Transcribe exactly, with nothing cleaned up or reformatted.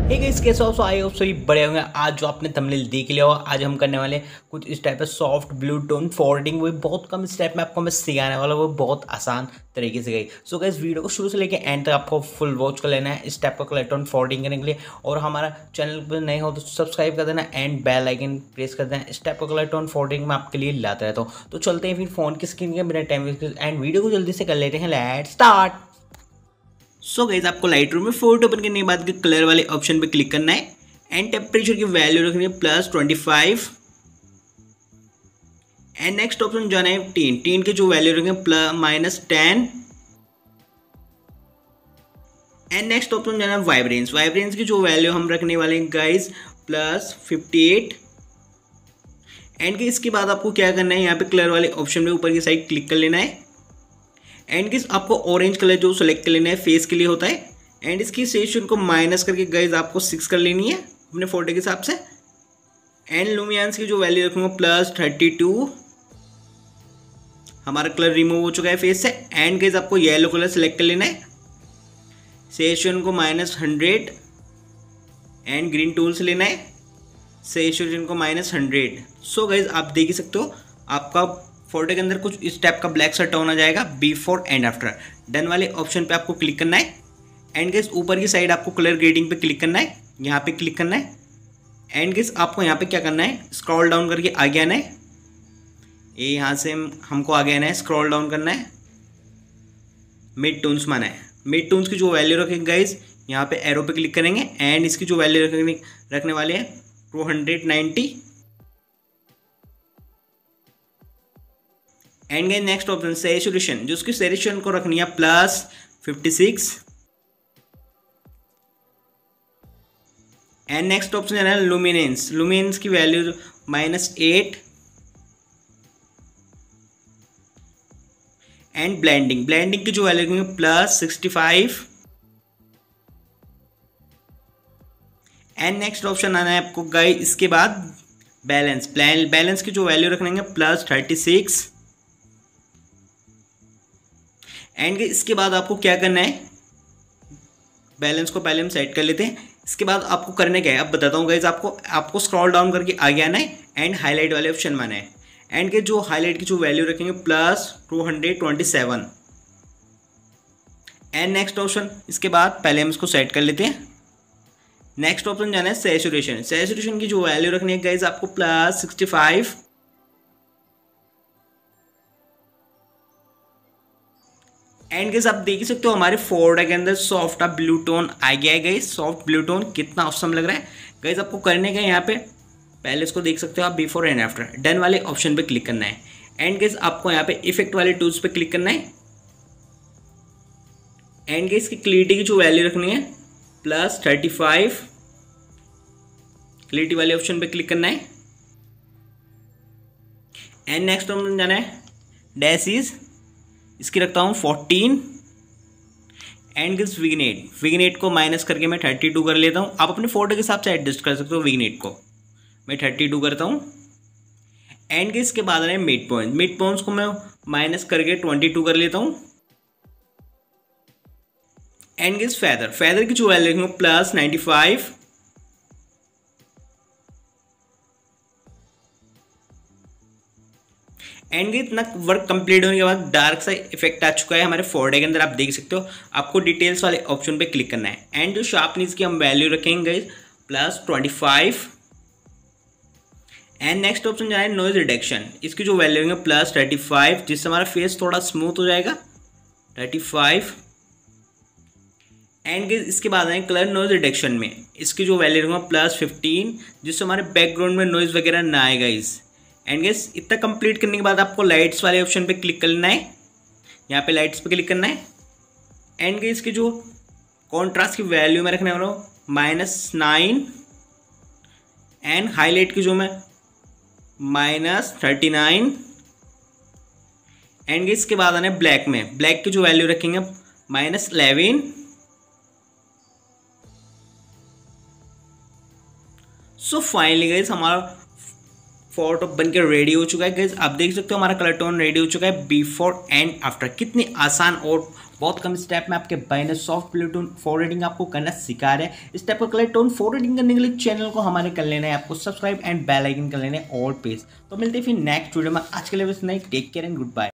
Hey guys, कैसे हो? सो I hope so बड़े होंगे। आज जो आपने थंबनेल देख लिया होगा, आज हम करने वाले कुछ इस टाइप का सॉफ्ट ब्लू टोन फॉरवर्डिंग। वो बहुत कम स्टेप में आपको मैं सिखाने वाला, वो बहुत आसान तरीके से गई। सो गाइस, वीडियो को शुरू से लेके एंड तक आपको फुल वॉच कर लेना है इस टाइप का कलर टोन फॉरवर्डिंग करने के लिए। और हमारा चैनल पर नए हो तो सब्सक्राइब कर देना एंड बेल आइकन प्रेस कर देना। इस टाइप का कलर टोन फॉरवर्डिंग में आपके लिए लाता रहता हूँ। तो चलते हैं फिर फोन की स्क्रीन के बिना टाइम वेस्ट एंड वीडियो को जल्दी से कर लेते हैं। Let's start. सो गाइस, आपको लाइट रूम में फोटो ओपन करने के बाद कलर वाले ऑप्शन पे क्लिक करना है एंड टेम्परेचर की वैल्यू रखनी है plus twenty five and next option जाना है टीन टीन की जो वैल्यू रखेंगे plus minus ten and next option जाना है वाइब्रेंस वाइब्रेंस की जो वैल्यू हम रखने वाले हैं guys plus fifty eight and कि इसके बाद आपको क्या करना है, यहाँ पे कलर वाले ऑप्शन में ऊपर की साइड क्लिक कर लेना है एंड किस आपको ऑरेंज कलर जो सेलेक्ट कर लेना है फेस के लिए होता है एंड इसकी सेचुएशन को माइनस करके गाइस आपको सिक्स कर लेनी है अपने फोटो के हिसाब से एंड लुमिनेंस की जो वैल्यू रखूंगा प्लस थर्टी टू। हमारा कलर रिमूव हो चुका है फेस से एंड गाइस आपको येलो कलर सेलेक्ट कर लेना है, सेचुएशन को minus hundred and green tool से लेना है, सेचुएशन को माइनस हंड्रेड। सो गाइस, आप देख ही सकते हो आपका फोटो के अंदर कुछ इस टाइप का ब्लैक सा टोन आ जाएगा बिफोर एंड आफ्टर। डन वाले ऑप्शन पे आपको क्लिक करना है एंड गाइस ऊपर की साइड आपको कलर ग्रेडिंग पे क्लिक करना है, यहाँ पे क्लिक करना है एंड गाइस आपको यहाँ पे क्या करना है, स्क्रॉल डाउन करके आगे आना है। ये यहाँ से हमको आगे आना है, स्क्रॉल डाउन करना है, मिड टोन्स माना है। मिड टोन्स की जो वैल्यू रखेंगे गाइस यहाँ पे एरो पे क्लिक करेंगे एंड इसकी जो वैल्यू रखेंगे रखने वाले हैं two hundred ninety and guys next option saturation, जो उसकी सैचुरेशन को रखनी है plus fifty six and next option है लुमिनेंस लुमिनेंस की value minus eight and blending blending की जो वैल्यू है plus sixty five and next option आना है आपको गाइस इसके बाद बैलेंस बैलेंस की जो वैल्यू रखने प्लस थर्टी सिक्स एंड इसके बाद आपको क्या करना है, बैलेंस को पहले हम सेट कर लेते हैं। इसके बाद आपको करने क्या है अब बताता हूँ गाइस, आपको आपको स्क्रॉल डाउन करके आगे आना है एंड हाईलाइट वाले ऑप्शन में आना है एंड के जो हाईलाइट की जो वैल्यू रखेंगे plus two hundred twenty seven and next option. इसके बाद पहले हम इसको सेट कर लेते हैं। नेक्स्ट ऑप्शन जाना है सैचुरेशन सैचुरेशन की जो वैल्यू रखनी है गाइस आपको plus sixty five and guys आप देख ही सकते हो हमारे फोल्डर के अंदर सॉफ्ट ब्लू टोन आ गया है गाइस। सॉफ्ट ब्लू टोन कितना ऑसम लग रहा है गाइस। आपको करने का यहाँ पे पहले इसको देख सकते हो आप बिफोर एंड आफ्टर। डन वाले ऑप्शन पे क्लिक करना है एंड गाइस आपको यहाँ पे इफेक्ट वाले टूल्स पे क्लिक करना है एंड गाइस की क्लियरिटी की जो वैल्यू रखनी है प्लस थर्टी फाइव क्लियरिटी वाले ऑप्शन पे क्लिक करना है एंड नेक्स्ट ऑप्शन जाना है डैश इज, इसकी रखता हूँ fourteen and guys vignette vignette को माइनस करके मैं थर्टी टू कर लेता हूँ। आप अपने फोटो के हिसाब से एडजस्ट कर सकते हो, विग्नेट को मैं थर्टी टू करता हूँ एंड गिव्स के बाद है मिड पॉइंट मिड पॉइंट्स को मैं माइनस करके ट्वेंटी टू कर लेता हूँ एंड गिव्स फेदर फेदर की जो वैल्यू रखूँगा प्लस नाइन्टी फाइव एंड इतना वर्क कंप्लीट होने के बाद डार्क सा इफेक्ट आ चुका है हमारे फोल्डर के अंदर। आप देख सकते हो आपको डिटेल्स वाले ऑप्शन पे क्लिक करना है एंड जो शार्पनेस की हम वैल्यू रखेंगे plus twenty five and next option जाना है नॉइज रिडक्शन, इसकी जो वैल्यू है प्लस थर्टी फाइव जिससे हमारा फेस थोड़ा स्मूथ हो जाएगा थर्टी फाइव एंड इसके बाद आए कलर नॉइज रिडक्शन में, इसकी जो वैल्यू रखूँगा प्लस फिफ्टीन जिससे हमारे बैकग्राउंड में नॉइज वगैरह ना आएगा इस एंड गेस। इतना कंप्लीट करने के बाद आपको लाइट्स वाले ऑप्शन पे क्लिक करना है, यहाँ पे लाइट्स पे क्लिक करना है एंड गेस की जो कॉन्ट्रास्ट की वैल्यू मैं रखने वाला हूँ माइनस नाइन एंड हाईलाइट की जो मैं माइनस थर्टी नाइन एंड गेस के बाद आना है ब्लैक में, ब्लैक की जो वैल्यू रखेंगे minus eleven so finally guys हमारा फोर टॉप बन के रेडी हो चुका है गाइज। आप देख सकते हो हमारा कलर टोन रेडी हो चुका है बिफोर एंड आफ्टर। कितनी आसान और बहुत कम स्टेप में आपके भाई ने सॉफ्ट कलर टोन फॉरवर्डिंग आपको करना सिखा रहे हैं। इस टाइप का कलर टोन फॉरवर्डिंग करने के लिए चैनल को हमारे कर लेना है आपको सब्सक्राइब एंड बेल आइकन कर लेना है ऑल पेज। तो मिलते हैं फिर नेक्स्ट वीडियो में। आज के लिए बस नहीं, take care and good bye.